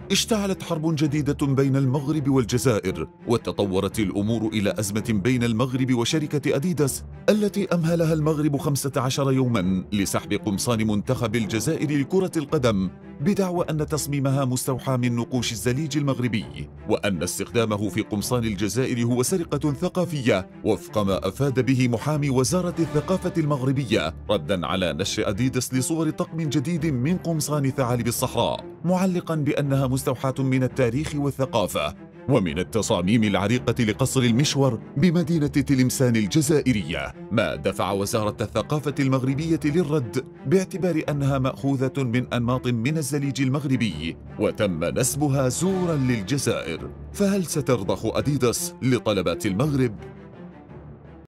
اشتعلت حرب جديدة بين المغرب والجزائر، وتطورت الأمور إلى أزمة بين المغرب وشركة أديداس التي أمهلها المغرب 15 يوما لسحب قمصان منتخب الجزائر لكرة القدم بدعوى أن تصميمها مستوحى من نقوش الزليج المغربي، وأن استخدامه في قمصان الجزائر هو سرقة ثقافية وفق ما أفاد به محامي وزارة الثقافة المغربية ردا على نشر أديداس لصور طقم جديد من قمصان ثعالب الصحراء، معلقا بأنها مستوحاة من التاريخ والثقافة ومن التصاميم العريقة لقصر المشور بمدينة تلمسان الجزائرية، ما دفع وزارة الثقافة المغربية للرد باعتبار أنها مأخوذة من أنماط من الزليج المغربي وتم نسبها زورا للجزائر. فهل سترضخ أديداس لطلبات المغرب؟